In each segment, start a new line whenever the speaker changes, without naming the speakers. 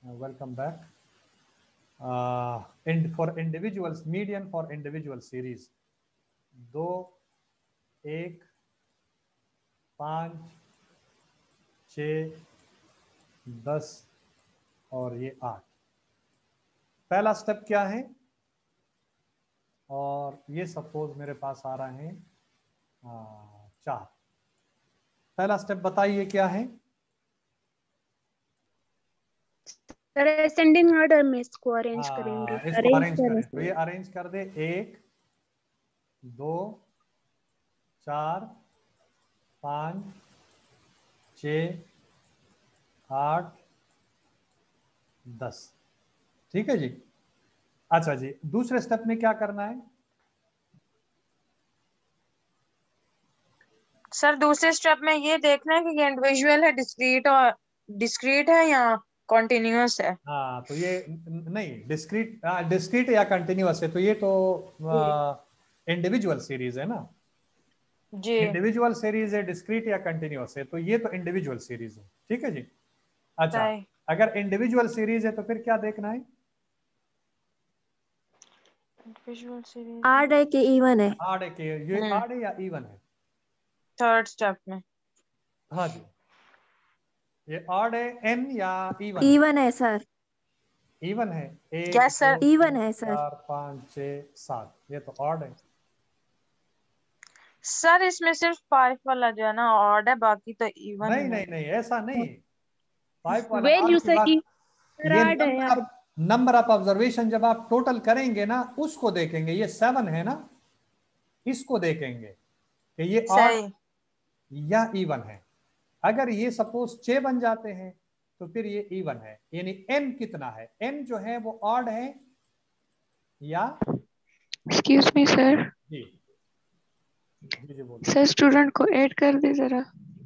Welcome back. For individuals, median for individual series 2, 1, 5, 6, 10 और ये 8। पहला स्टेप क्या है? और ये सपोज मेरे पास आ रहा है 4। पहला स्टेप बताइए क्या है?
सर असेंडिंग ऑर्डर में इसको अरेंज करेंगे।
इसको अरेंज करें, तो ये अरेंज कर दे 1, 2, 4, 5, 6, 8, 10। ठीक है जी। अच्छा जी, दूसरे स्टेप में क्या करना है?
सर दूसरे स्टेप में ये देखना है कि ये इंडिविजुअल है, डिस्क्रीट है या कॉन्टिन्यूअस है।
हाँ, तो ये नहीं, डिस्क्रीट या कंटिन्यूअस है, तो ये तो इंडिविजुअल सीरीज है ना
जी।
इंडिविजुअल सीरीज है, डिस्क्रीट या कंटिन्यूअस है, तो ये तो इंडिविजुअल सीरीज है। ठीक है जी। अच्छा, अगर इंडिविजुअल सीरीज है तो फिर क्या देखना है?
इंडिविजुअल सीरीज
आड है कि इवन है?
आड है कि ये आड है या इवन है?
थर्ड स्टेप में।
हाँ जी, ये ऑड है एन या इवन?
इवन है सर।
इवन है। 1,
यस सर,
2,
इवन
3,
है सर।
4, 5, 6, 7, ये तो ऑड है।
सर इसमें सिर्फ 5 वाला जो है ना ऑड है, बाकी तो इवन
नहीं
ही है।
नहीं नहीं, ऐसा नहीं। 5 वाला
वैल्यू
आपकी
सर
बात, ये
आड है।
नंबर ऑफ ऑब्जर्वेशन जब आप टोटल करेंगे ना उसको देखेंगे। ये 7 है ना, इसको देखेंगे कि ये ऑड
सही।
या इवन है। अगर ये सपोज 6 बन जाते हैं तो फिर ये इवन है, यानी एन कितना है? एन जो है वो ऑड है या?
Excuse me sir.
जी जी जी बोलिए।
सर स्टूडेंट को ऐड कर दे जरा।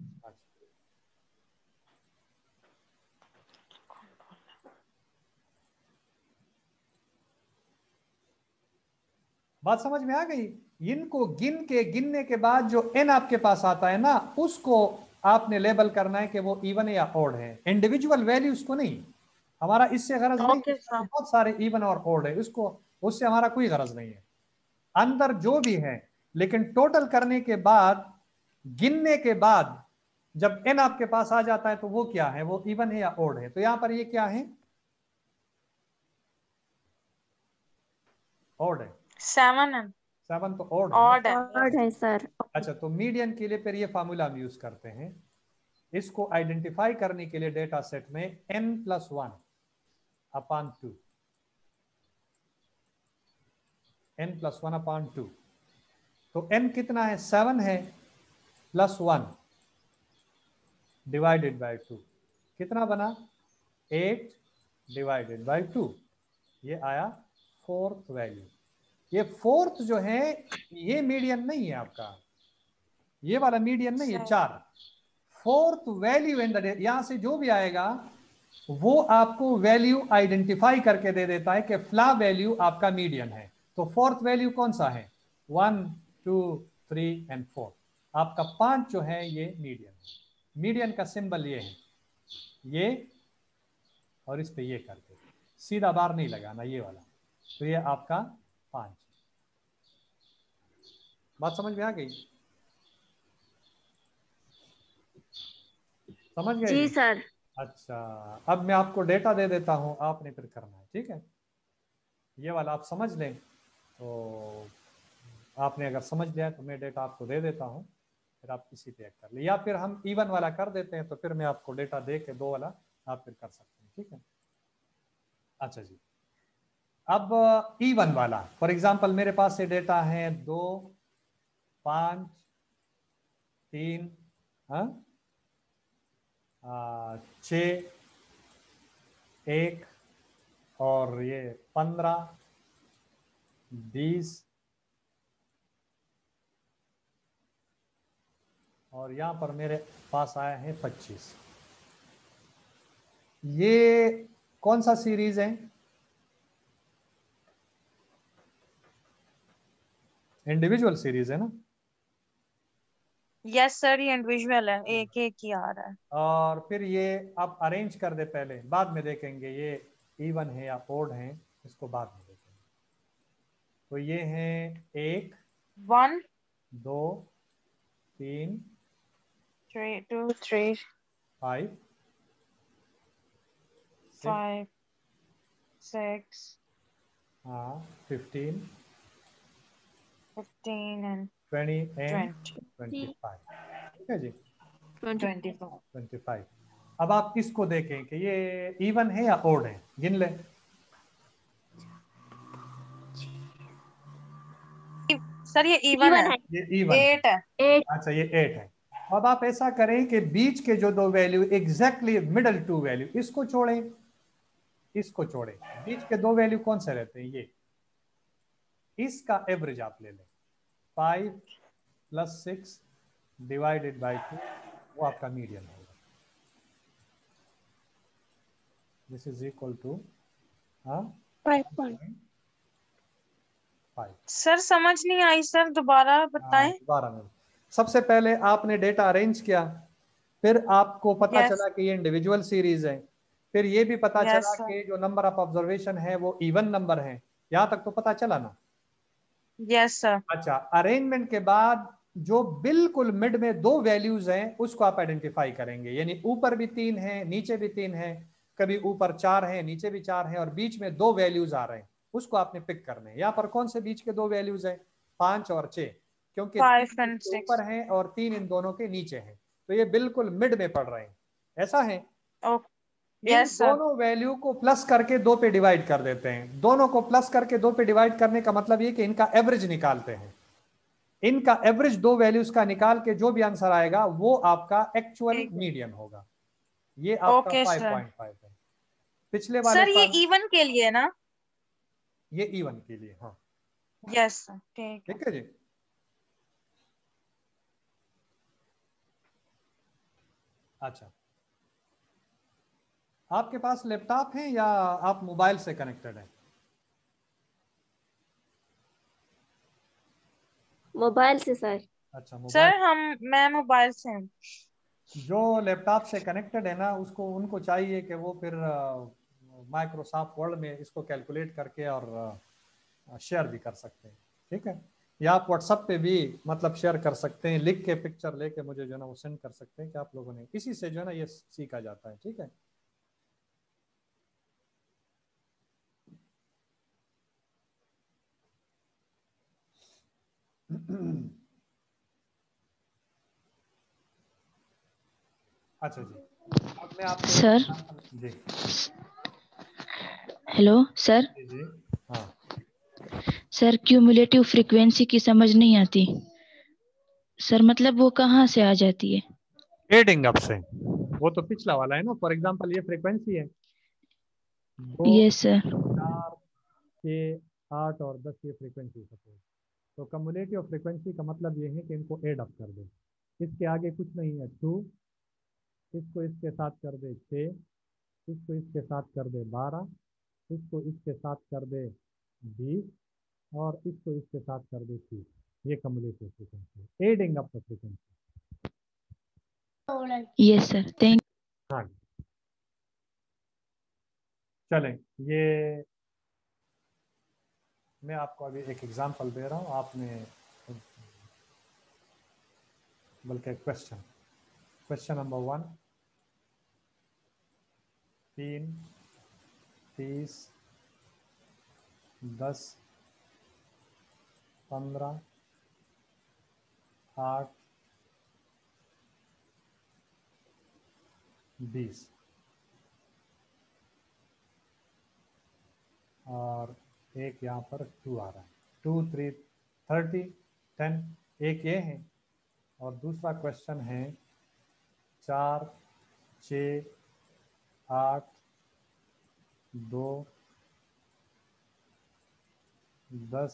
बात समझ में आ गई? इनको गिनने के बाद जो एन आपके पास आता है ना, उसको आपने लेबल करना है कि वो इवन है या ऑड है, इंडिविजुअल वैल्यूज को नहीं। हमारा इससे गरज नहीं, बहुत सारे इवन और ऑड है, उसको उससे हमारा कोई गरज नहीं है, अंदर जो भी है। लेकिन टोटल करने के बाद, गिनने के बाद जब एन आपके पास आ जाता है तो वो क्या है? वो इवन है या ऑड है? तो यहां पर ये क्या है? ऑड है।
7 है।
7 तो ऑड है ना?
ऑड है सर।
अच्छा, तो मीडियन के लिए फिर ये फार्मूला हम यूज करते हैं। इसको आइडेंटिफाई करने के लिए डेटा सेट में n+1 अपान 2, n+1 अपान 2। तो n कितना है? 7 है, प्लस 1 डिवाइडेड बाय 2 कितना बना? 8 डिवाइडेड बाय 2, ये आया फोर्थ वैल्यू। ये फोर्थ जो है ये मीडियन नहीं है आपका, ये वाला मीडियन नहीं है। 4 फोर्थ वैल्यू इन द, यहां से जो भी आएगा वो आपको वैल्यू आइडेंटिफाई करके दे देता है कि फ्ला वैल्यू आपका मीडियन है। तो फोर्थ वैल्यू कौन सा है? 1, 2, 3 एंड 4। आपका 5 जो है ये मीडियन है। मीडियन का सिंबल ये है, ये और इस पे ये करके सीधा बार नहीं लगाना, ये वाला। तो ये आपका 5। बात समझ में आ गई? समझ गए?
जी सर।
अच्छा, अब मैं आपको डेटा दे देता हूं, आपने फिर करना है। ठीक है, ये वाला आप समझ लें। तो आपने अगर समझ लिया तो मैं डेटा आपको दे देता हूं, फिर आप इसी पे कर ले, या फिर हम इवन वाला कर देते हैं तो फिर मैं आपको डेटा दे के 2 वाला आप फिर कर सकते हैं। ठीक है। अच्छा जी, अब इवन वाला, फॉर एग्जांपल मेरे पास से डेटा है 2, 5, 3, 6, 1 और ये 15, 20 और यहां पर मेरे पास आया है 25। ये कौन सा सीरीज है? इंडिविजुअल सीरीज है ना?
यस सर, ये इंडिविजुअल है, एक एक ही आ रहा है।
और फिर ये आप अरेंज कर दे, पहले बाद में देखेंगे ये इवन है या ओड है, इसको बाद में देखेंगे। तो ये है 1
1
2 3
3 2 3
5 6
5 6
हाँ 15
15 and
20 एंड
20
25। ठीक है जी,
25।
25। अब आप इसको देखें कि ये इवन है या ओड है, गिन ले।
सर ये इवन है,
ये इवन
8 है।
8
अच्छा ये 8 है। अब आप ऐसा करें कि बीच के जो दो value exactly middle two value, इसको छोड़ें, इसको छोड़ें। बीच के दो वैल्यू कौन से रहते हैं, ये, इसका एवरेज आप ले लें। 5 + 6 डिवाइडेड बाई 2, वो आपका मीडियन होगा। This is equal to
5.5
5।
Sir समझ नहीं आई सर, दोबारा बताएं।
दोबारा में सबसे पहले आपने डेटा अरेंज किया, फिर आपको पता
यस
चला कि ये इंडिविजुअल सीरीज है, फिर ये भी पता
यस
चला
सर,
कि जो नंबर ऑफ ऑब्जर्वेशन है वो इवन नंबर है। यहां तक तो पता चला ना।
Yes sir.
अच्छा, अरेंजमेंट के बाद जो बिल्कुल मिड में दो वैल्यूज हैं उसको आप आइडेंटिफाई करेंगे, यानी ऊपर भी 3 है नीचे भी 3 है, कभी ऊपर 4 है नीचे भी 4 है और बीच में दो वैल्यूज आ रहे हैं, उसको आपने पिक करना है। यहाँ पर कौन से बीच के दो वैल्यूज हैं, 5 और 6, क्योंकि
5
3
and
इसके
6।
ऊपर है और 3 इन दोनों के नीचे है, तो ये बिल्कुल मिड में पड़ रहे हैं। ऐसा है, इन
यस सर।
दोनों वैल्यू को प्लस करके 2 पे डिवाइड कर देते हैं। दोनों को प्लस करके 2 पे डिवाइड करने का मतलब ये कि इनका एवरेज निकालते हैं। इनका एवरेज दो वैल्यूज का निकाल के जो भी आंसर आएगा वो आपका एक्चुअल
ठीक है।
मीडियन होगा। ये आपका
ओके सर।
5.5 है। पिछले वाले
सर ये
पर
इवन के लिए ना?
ये इवन के लिए, हाँ
यस सर, ठीक है।
ठीक है जी। अच्छा, आपके पास लैपटॉप है या आप मोबाइल से कनेक्टेड है?
मोबाइल से सर।
अच्छा मोबाइल।
सर मैं मोबाइल से हूँ।
जो लैपटॉप से कनेक्टेड है ना, उसको उनको चाहिए कि वो फिर माइक्रोसॉफ्ट वर्ड में इसको कैलकुलेट करके और शेयर भी कर सकते हैं। ठीक है, या आप व्हाट्सएप पे भी मतलब शेयर कर सकते हैं, लिख के पिक्चर लेके मुझे जो है ना वो सेंड कर सकते हैं कि आप लोगों ने, इसी से जो है ना ये सीखा जाता है। ठीक है, अच्छा जी, अब मैं आपको
सर
जी
हेलो सर।
जी जी हाँ
सर क्यूमुलेटिव फ्रीक्वेंसी की समझ नहीं आती सर, मतलब वो कहाँ से आ जाती है?
एडिंग अप से, वो तो पिछला वाला है ना। फॉर एग्जांपल ये फ्रीक्वेंसी है 2
यस सर।
4 6 8 और 10, ये फ्रीक्वेंसी सपोज। तो कम्युलेटिव फ्रीक्वेंसी का मतलब ये है कि इनको एड अप कर दे, इसके आगे कुछ नहीं है। 2, इसको इसके साथ कर दे 6, इसको इसके साथ कर दे 12, इसको इसके साथ कर दे 20 और इसको इसके साथ कर दे 30। ये cumulative frequency, adding up the frequency.
Yes sir, thank.
हाँ चलें, ये मैं आपको अभी एक एग्जांपल दे रहा हूँ, आपने बल्कि क्वेश्चन नंबर 1, 3 30 10 15 8 20 और एक यहाँ पर 2 आ रहा है। 2 3 30 10, एक ये है। और दूसरा क्वेश्चन है 4 6 8 2 10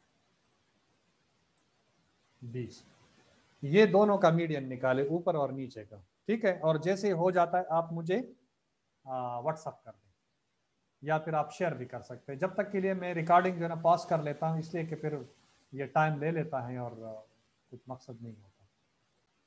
20। ये दोनों का मीडियन निकाले, ऊपर और नीचे का। ठीक है, और जैसे हो जाता है आप मुझे व्हाट्सअप कर दें या फिर आप शेयर भी कर सकते हैं। जब तक के लिए मैं रिकॉर्डिंग जो है ना पॉज कर लेता हूँ, इसलिए कि फिर ये टाइम ले लेता है और कुछ मकसद नहीं होता।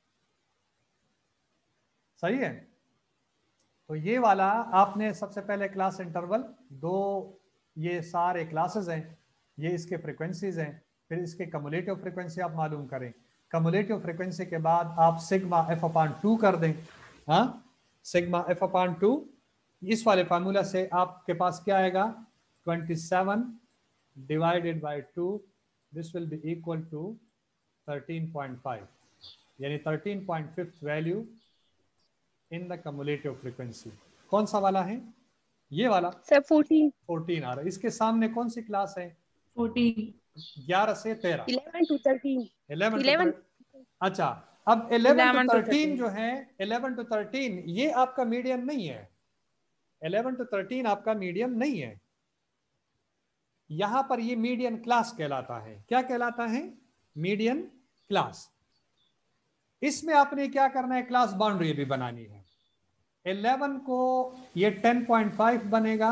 सही है। तो ये वाला आपने सबसे पहले क्लास इंटरवल दो, ये सारे क्लासेस हैं, ये इसके फ्रीक्वेंसीज हैं, फिर इसके कम्युलेटिव फ्रीक्वेंसी आप मालूम करें। कम्युलेटिव फ्रीक्वेंसी के बाद आप सिग्मा f/2 कर दें। हाँ, सिग्मा f/2, इस वाले फार्मूला से आपके पास क्या आएगा, 27 divided by 2, this will be equal to 13.5, यानी 13.5 value in the cumulative frequency. कौन सा वाला है, ये वाला
सर 14
14 आ रहा है। इसके सामने कौन सी क्लास है,
14
11 से 13,
11 to 13
11 to
11
अच्छा, अब 11 to
11 to
13 जो है, 11 to 13 ये आपका मीडियम नहीं है, 11 to 13 आपका मीडियम नहीं है, यहां पर ये मीडियन क्लास कहलाता है। क्या कहलाता है, मीडियन क्लास। इसमें आपने क्या करना है, क्लास बाउंड्री भी बनानी है। 11 को ये 10.5 बनेगा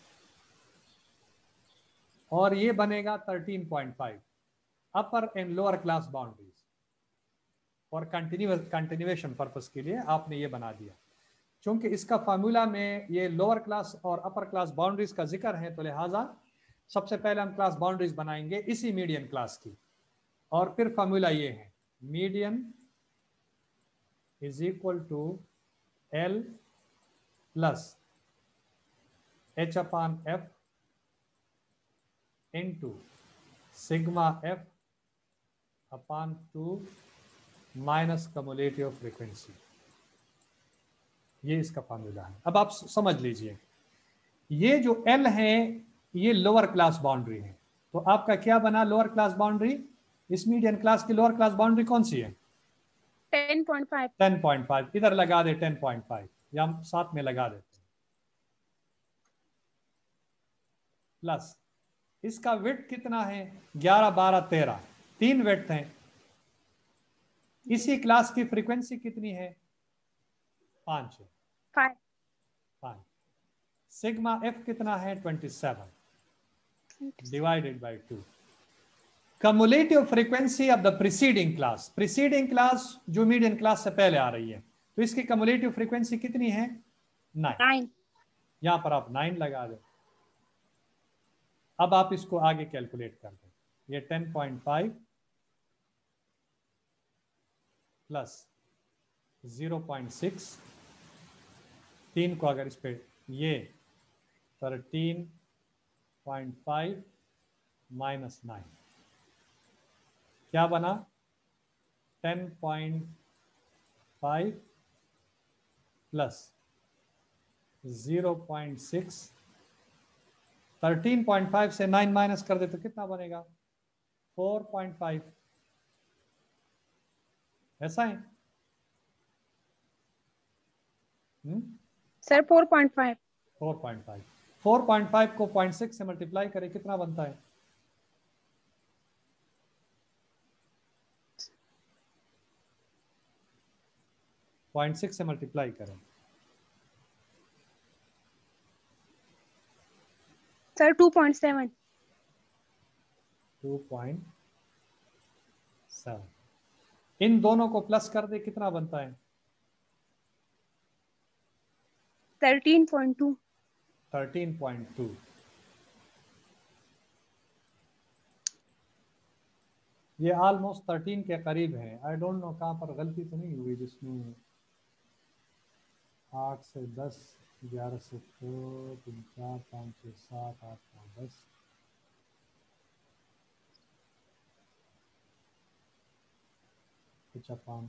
और ये बनेगा 13.5, upper and lower class boundaries. और कंटिन्यूएशन पर्पस के लिए आपने ये बना दिया। चूंकि इसका फार्मूला में ये लोअर क्लास और अपर क्लास बाउंड्रीज का जिक्र है, तो लिहाजा सबसे पहले हम क्लास बाउंड्रीज बनाएंगे इसी मीडियन क्लास की। और फिर फार्मूला ये है, median is equal to L plus H/F into sigma F/2 minus cumulative frequency. ये इसका फार्मूला है। अब आप समझ लीजिए, ये जो L है ये लोअर क्लास बाउंड्री है, तो आपका क्या बना लोअर क्लास बाउंड्री, इस मीडियन क्लास की लोअर क्लास बाउंड्री कौन सी है,
10.5
10.5। इधर लगा दे 10.5, या हम साथ में लगा देते हैं, प्लस इसका विड्थ कितना है, 11 12 13, 3 विड्थ हैं। इसी क्लास की फ्रीक्वेंसी कितनी है, 5 है, 5। सिग्मा F कितना है, 27 divided by 2। Cumulative frequency of the preceding class, preceding class जो मीडियन क्लास से पहले आ रही है, तो इसकी कम्युलेटिव फ्रीक्वेंसी कितनी है, 9। यहां पर आप 9 लगा दें। अब आप इसको आगे कैलकुलेट कर दें, ये 10.5 प्लस 0.6, 3 को अगर इस पे, ये 13.5 माइनस 9 क्या बना, 10.5 प्लस 0.6, 13.5 से 9 माइनस कर दे तो कितना बनेगा, 4.5। ऐसा है
सर 4.5
4.5 को 0.6 से मल्टीप्लाई करें, कितना बनता है, पॉइंट 6 से मल्टीप्लाई करें,
सर 2.7
2.7। इन दोनों को प्लस कर दे, कितना बनता है,
13.2
13.2। ये ऑलमोस्ट 13 के करीब है। आई डोंट नो कहाँ पर गलती तो नहीं हुई, जिसमें 8 से 10, 11 से 2, 3 4 5 6 7 8 9 10, H/F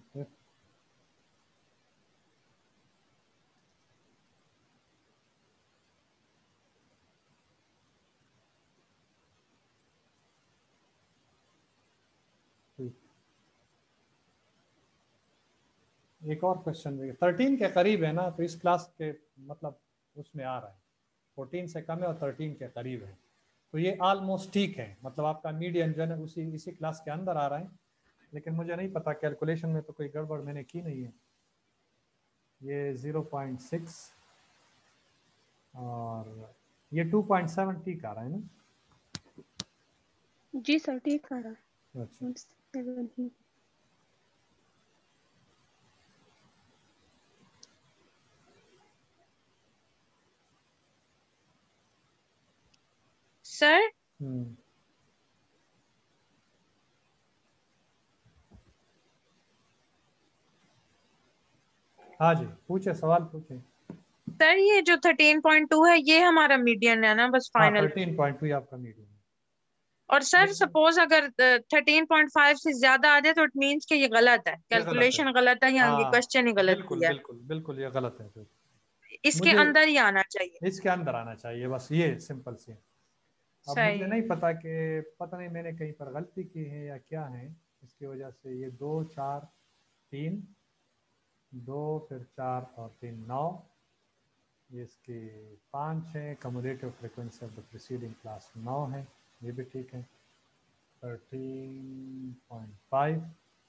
एक और क्वेश्चन, 13 के करीब है ना, तो इस क्लास के मतलब उसमें आ रहा है, 14 से कम है और 13 के करीब है, तो ये ऑलमोस्ट ठीक है, मतलब आपका मीडियन जो है उसी इसी क्लास के अंदर आ रहा है। लेकिन मुझे नहीं पता, कैलकुलेशन में तो कोई गड़बड़ मैंने की नहीं है। ये 0.6 और ये 2.7 ठीक आ रहा है ना,
जी सर ठीक आ रहा है।
अच्छा
17
सर
हम्म, हाँ जी, पूछे, सवाल पूछे।
सर ये जो 13.2 है ये हमारा मीडियन है ना, बस
हाँ,
फाइनल।
13.2 आपका मीडियम है।
और सर
लेकिन
सपोज अगर 13.5 से ज्यादा आ जाए तो इट मीन्स कि ये गलत है,
ये गलत है।
कैलकुलेशन गलत है या ये
हाँ,
क्वेश्चन ही गलत
बिल्कुल
किया है।
बिल्कुल बिल्कुल, ये गलत है फिर।
इसके
मुझे
अंदर ही आना चाहिए।
इसके अंदर आना चाहिए, बस ये सिंपल सी है। अब मुझे
सही।
नहीं पता कि, पता नहीं मैंने कहीं पर गलती की है या क्या है, इसकी वजह से ये 2 4 3, 2 फिर 4 और 3 9, ये इसकी 5 है। Cumulative frequency of the preceding class 9 है, ये भी ठीक है। 13.5,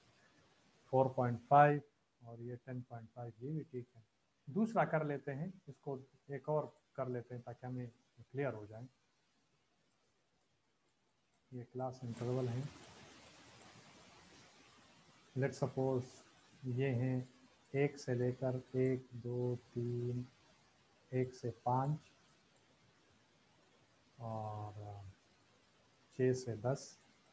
4.5 और ये 10.5, ये भी ठीक है। दूसरा कर लेते हैं इसको, एक और कर लेते हैं ताकि हमें क्लियर हो जाए। ये क्लास इंटरवल है। लेट सपोज ये हैं 1 से लेकर 1 2 3, 1 से 5 और 6 से 10,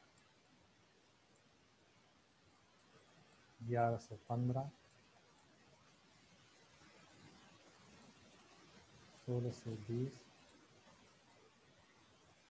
11 से 15, 16 से 20,